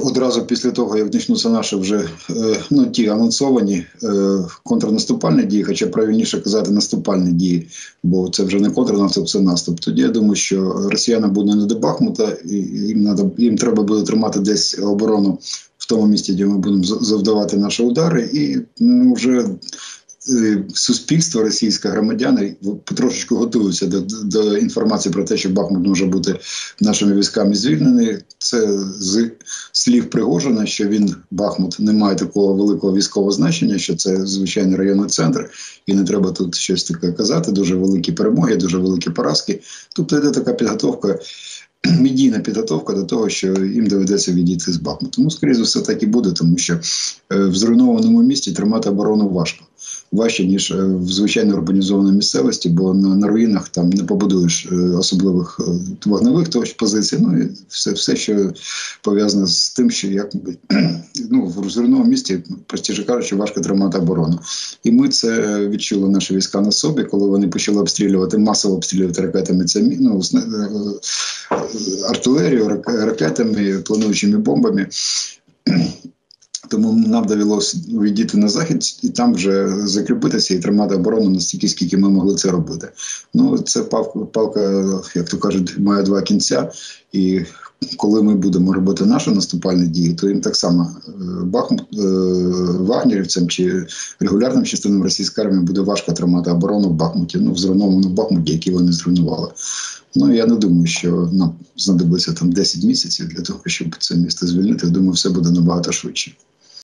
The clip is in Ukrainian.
одразу після того, як почнуться наші вже ті анонсовані контрнаступальні дії, хоча правильніше казати наступальні дії, бо це вже не контрнаступ, це наступ. Тоді я думаю, що росіянам буде не до Бахмута, і їм треба буде тримати десь оборону в тому місці, де ми будемо завдавати наші удари, і вже суспільство, російське, громадяни потрошечку готуються до інформації про те, що Бахмут може бути нашими військами звільнений. Це з слів Пригожина, що Бахмут, не має такого великого військового значення, що це звичайний районний центр, і не треба тут щось таке казати. Дуже великі перемоги, дуже великі поразки. Тобто йде така підготовка, медійна підготовка до того, що їм доведеться відійти з Бахмуту. Тому, скоріше за все, так і буде, тому що в зруйнованому місті тримати оборону важко. Важче, ніж в звичайно урбанізованій місцевості, бо на руїнах там не побудуєш особливих вогневих позицій, і все, що пов'язане з тим, що в зруйнованому місті, простіше кажучи, важко тримати оборону. І ми це відчули, наші війська на собі, коли вони почали обстрілювати, масово обстрілювати ракетами, артилерію, ракетами, плануючими бомбами. Тому нам довелося відійти на захід і там вже закріпитися і тримати оборону настільки, скільки ми могли це робити. Це палка, як то кажуть, має два кінця. І коли ми будемо робити наші наступальні дії, то їм так само вагнерівцям чи регулярним частинам російської армії буде важко тримати оборону в Бахмуті, в зруйнованому Бахмуті, який вони зруйнували. Я не думаю, що нам знадобиться 10 місяців для того, щоб це місто звільнити. Я думаю, все буде набагато швидше.